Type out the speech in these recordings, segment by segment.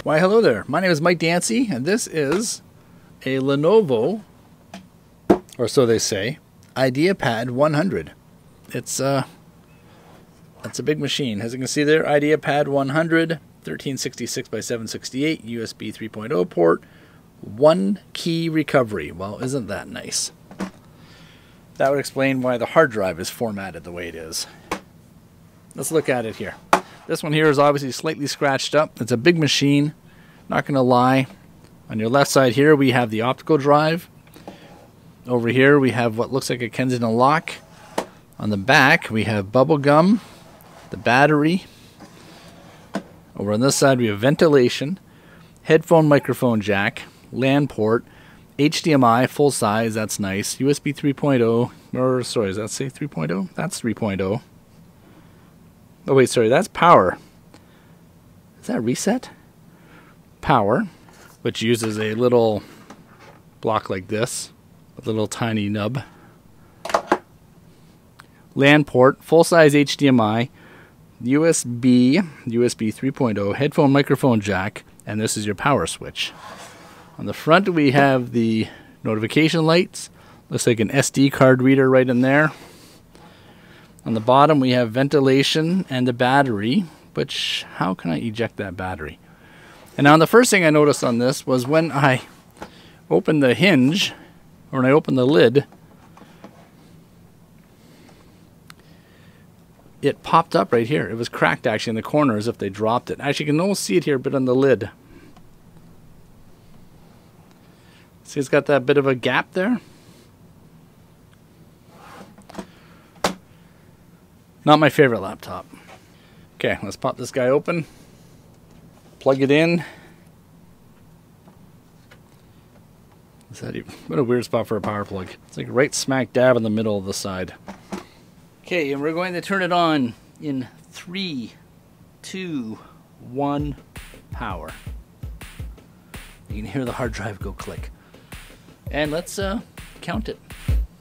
Why, hello there. My name is Mike Dancy, and this is a Lenovo, or so they say, Ideapad 100. It's a big machine. As you can see there, Ideapad 100, 1366 by 768, USB 3.0 port, 1 key recovery. Well, isn't that nice? That would explain why the hard drive is formatted the way it is. Let's look at it here. This one here is obviously slightly scratched up. It's a big machine, not going to lie. On your left side here, we have the optical drive. Over here, we have what looks like a Kensington lock. On the back, we have bubble gum, the battery. Over on this side, we have ventilation, headphone microphone jack, LAN port, HDMI, full size, that's nice. USB 3.0, or sorry, does that say 3.0? That's 3.0. Oh wait, sorry, that's power. Is that reset? Power, which uses a little block like this, a little tiny nub. LAN port, full-size HDMI, USB 3.0, headphone microphone jack, and this is your power switch. On the front we have the notification lights. Looks like an SD card reader right in there. On the bottom we have ventilation and the battery, which, how can I eject that battery? And now the first thing I noticed on this was when I opened the hinge, or when I opened the lid, it popped up right here. It was cracked actually in the corner as if they dropped it. Actually, you can almost see it here a bit on the lid. See, it's got that bit of a gap there. Not my favorite laptop. Okay, let's pop this guy open. Plug it in. Is that even, what a weird spot for a power plug. It's like right smack dab in the middle of the side. Okay, and we're going to turn it on in 3, 2, 1, power. You can hear the hard drive go click. And let's count it.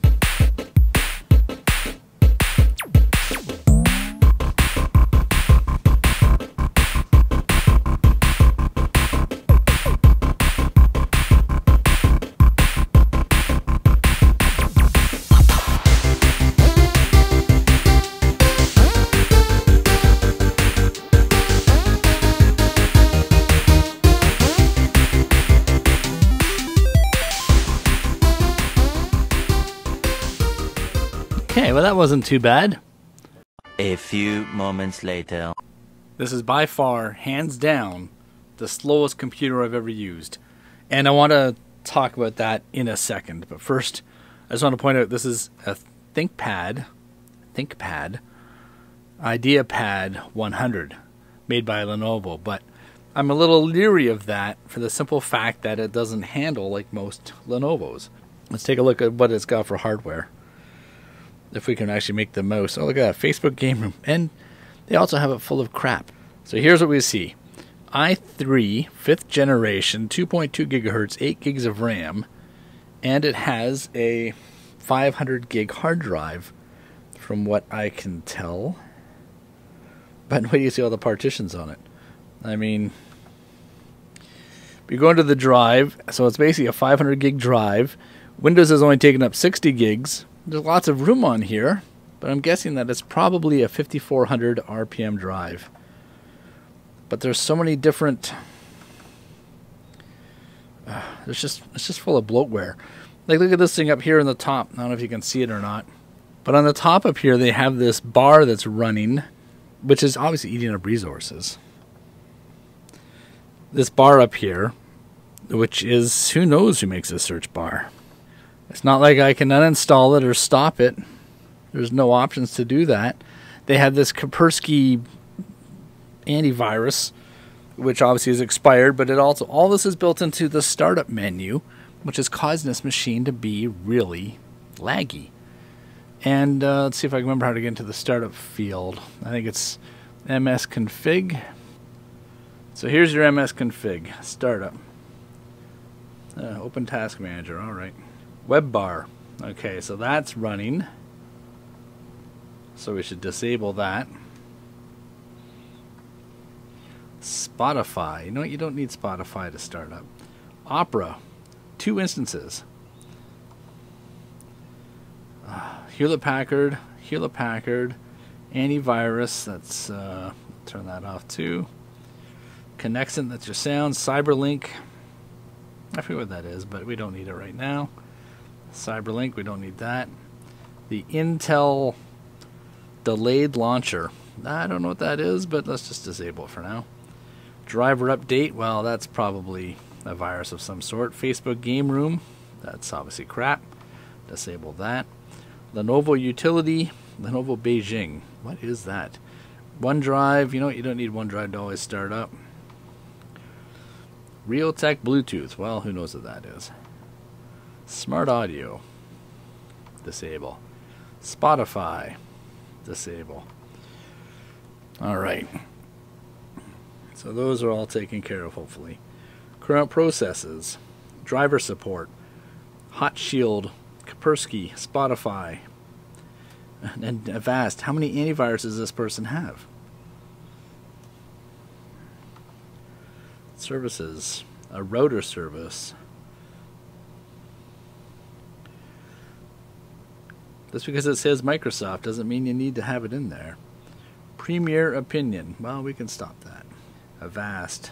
Okay, well that wasn't too bad. A few moments later. This is by far, hands down, the slowest computer I've ever used. And I want to talk about that in a second. But first, I just want to point out this is a ThinkPad Ideapad 100 made by Lenovo. But I'm a little leery of that for the simple fact that it doesn't handle like most Lenovos. Let's take a look at what it's got for hardware. If we can actually make the mouse. Oh, look at that, Facebook game room. And they also have it full of crap. So here's what we see. i3, 5th generation, 2.2 gigahertz, 8 gigs of RAM. And it has a 500 gig hard drive, from what I can tell. But wait till you see all the partitions on it. I mean, you go into the drive, so it's basically a 500 gig drive. Windows has only taken up 60 gigs. There's lots of room on here, but I'm guessing that it's probably a 5400 RPM drive. But there's so many different... it's just full of bloatware. Like, look at this thing up here in the top. I don't know if you can see it or not. But on the top up here, they have this bar that's running, which is obviously eating up resources. This bar up here, which is, who knows who makes this search bar. It's not like I can uninstall it or stop it. There's no options to do that. They have this Kaspersky antivirus, which obviously is expired, but it also, all this is built into the startup menu, which is causing this machine to be really laggy. And let's see if I can remember how to get into the startup field. I think it's msconfig. So here's your msconfig, startup. Open task manager, all right. Web bar. Okay, so that's running. So we should disable that. Spotify. You know what? You don't need Spotify to start up. Opera. 2 instances. Hewlett Packard. Antivirus. That's turn that off too. Connexent. That's your sound. Cyberlink. I forget what that is, but we don't need it right now. Cyberlink. We don't need that. The Intel delayed launcher. I don't know what that is, but let's just disable it for now. Driver update. Well, that's probably a virus of some sort. Facebook Game Room. That's obviously crap. Disable that. Lenovo Utility. Lenovo Beijing. What is that? OneDrive. You know what? You don't need OneDrive to always start up. Realtek Bluetooth. Well, who knows what that is? Smart Audio. Disable. Spotify. Disable. Alright. So those are all taken care of, hopefully. Current processes. Driver support. Hot Shield. Kaspersky. Spotify. And Avast. How many antiviruses does this person have? Services. A router service. Just because it says Microsoft doesn't mean you need to have it in there. Premier Opinion. Well, we can stop that. Avast.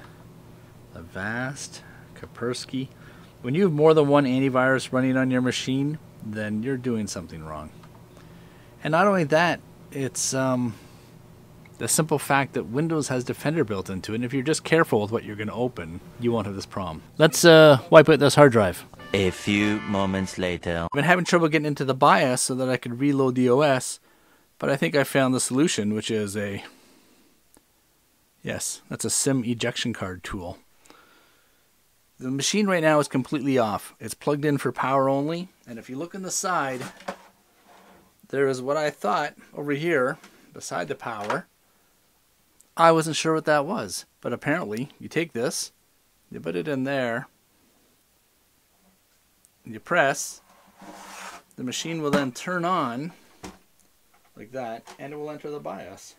Kaspersky. When you have more than one antivirus running on your machine, then you're doing something wrong. And not only that, it's the simple fact that Windows has Defender built into it, and if you're just careful with what you're going to open, you won't have this problem. Let's wipe out this hard drive. A few moments later. I've been having trouble getting into the BIOS so that I could reload the OS, but I think I found the solution, which is yes, that's a SIM ejection card tool. The machine right now is completely off. It's plugged in for power only, and if you look on the side, there is what I thought over here, beside the power. I wasn't sure what that was, but apparently you take this, you put it in there, you press, the machine will then turn on like that, and it will enter the BIOS.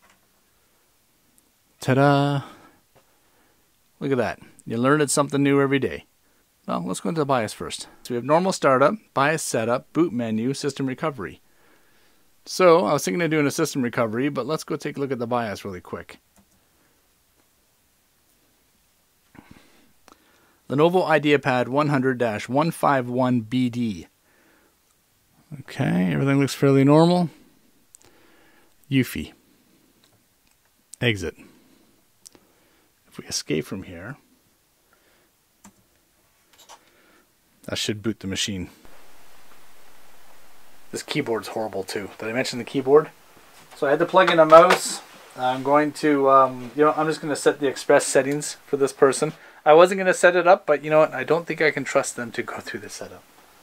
Ta-da! Look at that. You learn something new every day. Well, let's go into the BIOS first. So we have normal startup, BIOS setup, boot menu, system recovery. So I was thinking of doing a system recovery, but let's go take a look at the BIOS really quick. Lenovo Ideapad 100-151BD. Okay, everything looks fairly normal. UEFI. Exit. If we escape from here, that should boot the machine. This keyboard's horrible too. Did I mention the keyboard? So I had to plug in a mouse. I'm going to, I'm just going to set the express settings for this person. I wasn't going to set it up, but you know what? I don't think I can trust them to go through the setup.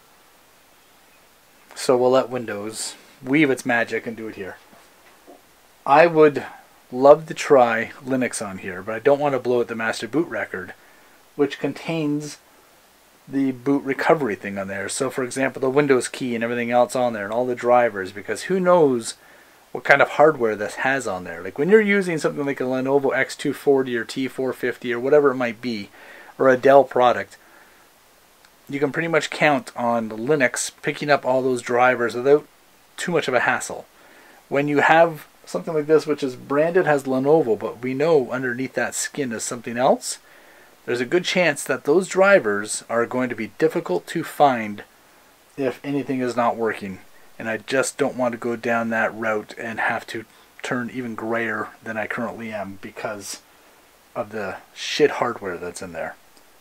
So we'll let Windows weave its magic and do it here. I would love to try Linux on here, but I don't want to blow out the master boot record, which contains the boot recovery thing on there. So for example, the Windows key and everything else on there and all the drivers, because who knows what kind of hardware this has on there. Like when you're using something like a Lenovo X240 or T450 or whatever it might be, or a Dell product, you can pretty much count on Linux picking up all those drivers without too much of a hassle. When you have something like this, which is branded as Lenovo, but we know underneath that skin is something else, there's a good chance that those drivers are going to be difficult to find if anything is not working. And I just don't want to go down that route and have to turn even grayer than I currently am because of the shit hardware that's in there.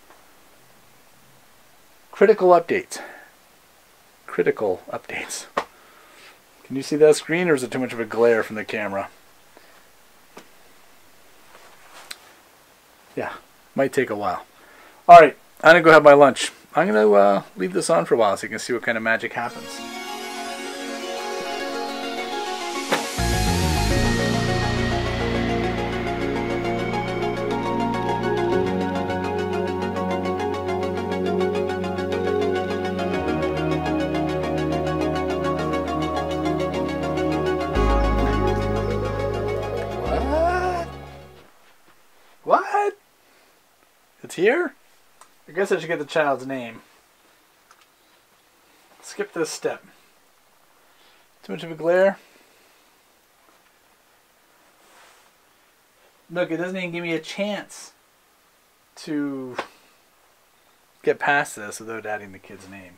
Critical updates. Critical updates. Can you see that screen, or is it too much of a glare from the camera? Yeah, might take a while. Alright, I'm going to go have my lunch. I'm going to leave this on for a while so you can see what kind of magic happens. It's here? I guess I should get the child's name. Skip this step. Too much of a glare? Look, it doesn't even give me a chance to get past this without adding the kid's name.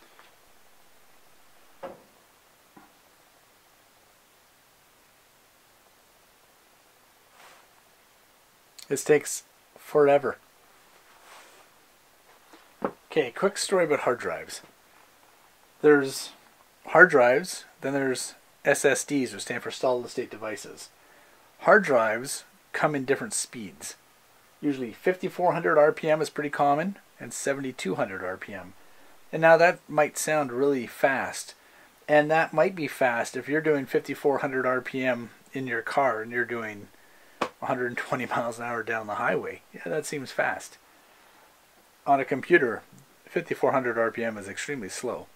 This takes forever. Okay, quick story about hard drives. There's hard drives, then there's SSDs, which stand for solid state devices. Hard drives come in different speeds. Usually 5400 RPM is pretty common, and 7200 RPM. And now that might sound really fast, and that might be fast if you're doing 5400 RPM in your car and you're doing 120 miles an hour down the highway. Yeah, that seems fast. On a computer, 5400 RPM is extremely slow.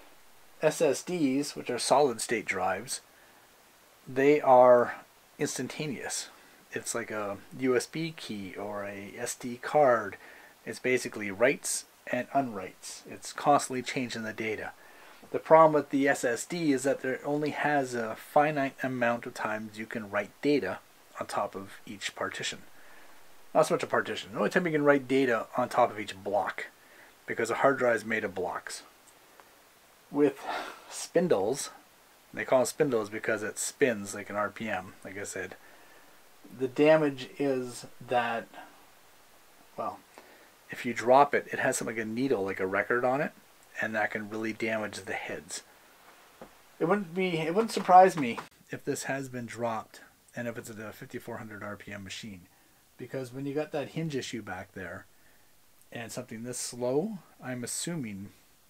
SSDs, which are solid state drives, they are instantaneous. It's like a USB key or a SD card. It's basically writes and unwrites. It's constantly changing the data. The problem with the SSD is that there only has a finite amount of times you can write data on top of each partition. Not so much a partition. The only time you can write data on top of each block, because a hard drive is made of blocks. With spindles, they call them spindles because it spins like an RPM, like I said. The damage is that, well, if you drop it, it has something like a needle, like a record on it, and that can really damage the heads. It wouldn't surprise me if this has been dropped and if it's a 5400 RPM machine, because when you got that hinge issue back there and something this slow, I'm assuming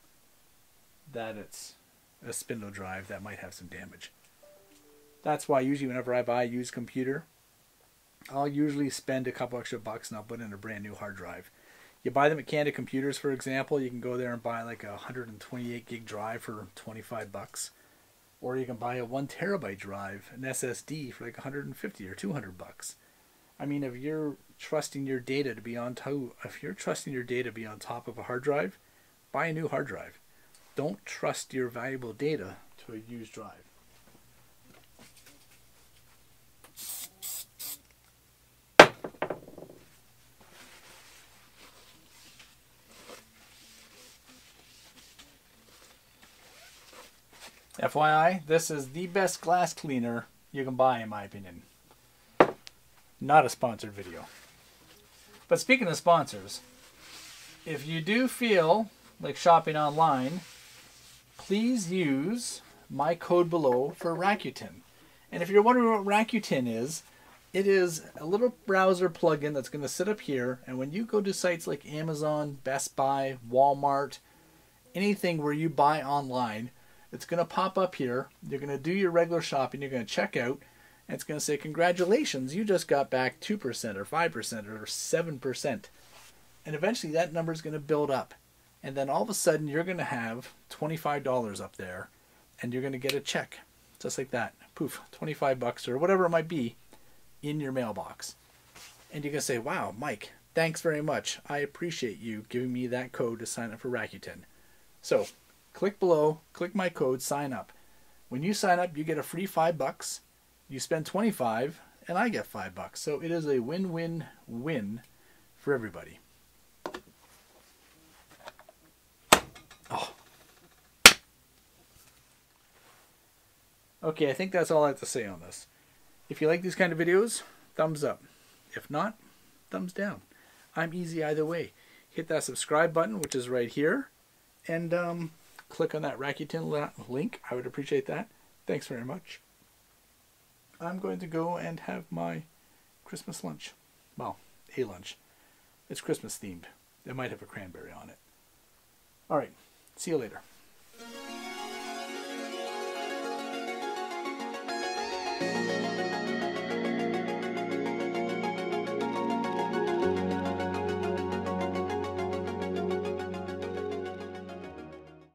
that it's a spindle drive that might have some damage. That's why usually whenever I buy a used computer, I'll usually spend a couple extra bucks and I'll put in a brand new hard drive. You buy them at Canada Computers, for example, you can go there and buy like a 128 gig drive for 25 bucks. Or you can buy a 1 terabyte drive, an SSD, for like 150 or 200 bucks. I mean, if you're trusting your data to be on top of a hard drive, buy a new hard drive. Don't trust your valuable data to a used drive. FYI, this is the best glass cleaner you can buy, in my opinion. Not a sponsored video. But speaking of sponsors, if you do feel like shopping online, please use my code below for Rakuten. And if you're wondering what Rakuten is, it is a little browser plugin that's going to sit up here, and when you go to sites like Amazon, Best Buy, Walmart, anything where you buy online, it's going to pop up here. You're going to do your regular shopping. You're going to check out. And it's going to say, congratulations, you just got back 2% or 5% or 7%. And eventually that number is going to build up. And then all of a sudden you're going to have $25 up there. And you're going to get a check. Just like that. Poof, 25 bucks or whatever it might be in your mailbox. And you're going to say, wow, Mike, thanks very much. I appreciate you giving me that code to sign up for Rakuten. So, click below, click my code, sign up. When you sign up, you get a free $5. You spend 25, and I get $5. So it is a win-win-win for everybody. Oh. Okay, I think that's all I have to say on this. If you like these kind of videos, thumbs up. If not, thumbs down. I'm easy either way. Hit that subscribe button, which is right here, and click on that Rakuten link. I would appreciate that. Thanks very much. I'm going to go and have my Christmas lunch. Well, a lunch. It's Christmas themed. It might have a cranberry on it. Alright, see you later.